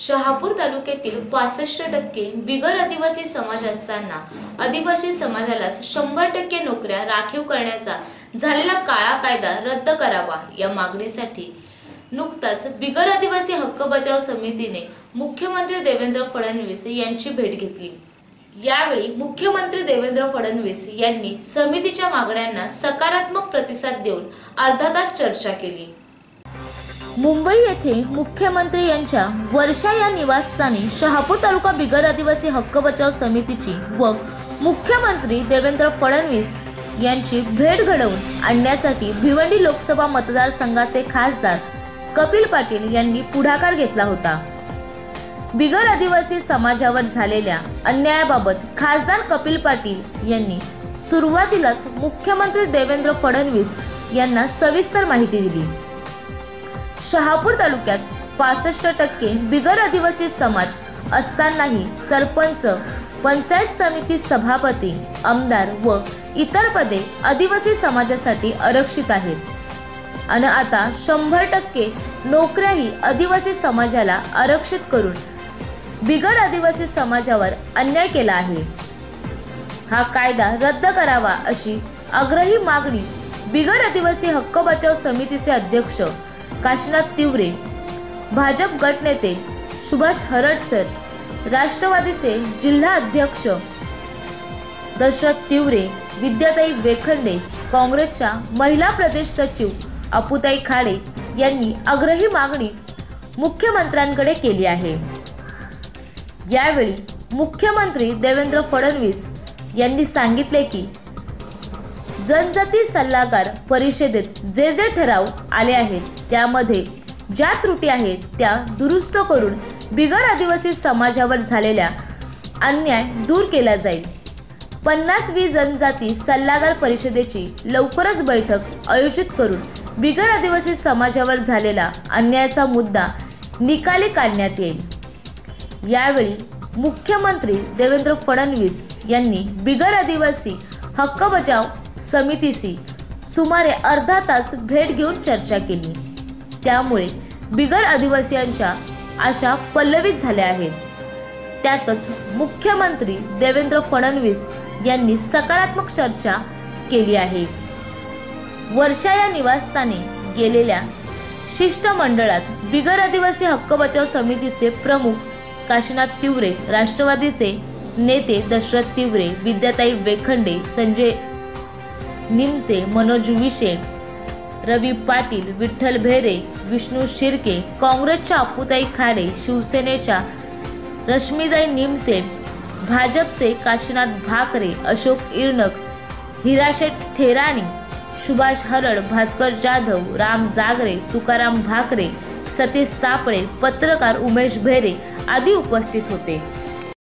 शहापूर तालुक्यातील 65% बिगर आदिवासी समाज असताना आदिवासी समाजालाच 100% नोकऱ्या राखीव करण्याचा झालेला काळा कायदा रद्द करावा या मागणीसाठी नुकताच बिगर आदिवासी हक्क बचाव समितीने मुख्यमंत्री देवेंद्र फडणवीस यांची भेट घेतली। यावेळी मुख्यमंत्री देवेंद्र फडणवीस यांनी समितीच्या मागण्यांना सकारात्मक प्रतिसाद देऊन अर्धा तास चर्चा केली। मुंबई येथे मुख्यमंत्री यांच्या वर्षा या निवासस्थानी शहापूर तालुका बिगर आदिवासी हक्क बचाव समितीची व मुख्यमंत्री देवेंद्र फडणवीस यांची भेट घडवून आणण्यासाठी भिवंडी लोकसभा मतदारसंघाचे खासदार कपिल पाटील यांनी पुढाकार घेतला होता। बिगर आदिवासी समाजावर झालेल्या अन्यायाबाबत खासदार कपिल पाटील यांनी सुरुवातीलाच मुख्यमंत्री देवेंद्र फडणवीस यांना सविस्तर माहिती दिली। शहापूर तालुक्यात 65% बिगर आदिवासी समाज असतानाही सरपंच, पंचायत समिती सभापती, आमदार व इतर पदे आदिवासी समाजासाठी आरक्षित आहेत आणि आता 100% नोकऱ्याही आदिवासी समाजाला आरक्षित करून बिगर आदिवासी समाजावर अन्याय केला आहे। हा कायदा रद्द करावा अशी आग्रही मागणी बिगर आदिवासी हक्क बचाव समितीचे अध्यक्ष काशीनाथ तिवरे, भाजप गटनेते सुभाष हरडसर, राष्ट्रवादीचे जिल्हा अध्यक्ष दशरथ तिवरे, विद्याताई वेखंडे, काँग्रेसच्या महिला प्रदेश सचिव अपुताई खाडे यांनी आग्रही मागणी मुख्यमंत्र्यांकडे केली आहे। यावेळी मुख्यमंत्री देवेंद्र फडणवीस यांनी सांगितले की जनजाती सल्लागार परिषदेत जे ठराव आले आहेत त्यामध्ये ज्या त्रुटी आहेत त्या दुरुस्त करून बिगर आदिवासी समाजावर झालेल्या अन्याय दूर केला जाईल। 50वी जनजाती सल्लागार परिषदेची लवकरच बैठक आयोजित करून बिगर आदिवासी समाजावर झालेला अन्यायाचा मुद्दा निकाली काढण्यात येईल। यावेळी मुख्यमंत्री देवेंद्र फडणवीस यांनी बिगर आदिवासी हक्क बचाव समितीशी सुमारे अर्धा तास भेट घेऊन चर्चा केली। त्यामुळे बिगर आदिवासीयांच्या आशा पल्लवित झाल्या आहेत। त्यातच मुख्यमंत्री देवेंद्र फडणवीस यांनी सकारात्मक चर्चा केली आहे। वर्षा या निवासस्थानी गेलेल्या शिष्टमंडळात बिगर आदिवासी हक्क बचाव समितीचे प्रमुख काशीनाथ तिवरे, राष्ट्रवादीचे नेते दशरथ तिवरे, विद्याताई वेखंडे, संजय निमसे, मनोज विशे, रवी पाटील, विठ्ठल भेरे, विष्णू शिर्के, काँग्रेसच्या अपुताई खाडे, शिवसेनेच्या रश्मीताई निमसे, भाजपचे काशीनाथ भाकरे, अशोक इरनक, हिराशेठ थेराणी, सुभाष हरड, भास्कर जाधव, राम जागरे, तुकाराम भाकरे, सतीश सापळे, पत्रकार उमेश भेरे आदी उपस्थित होते।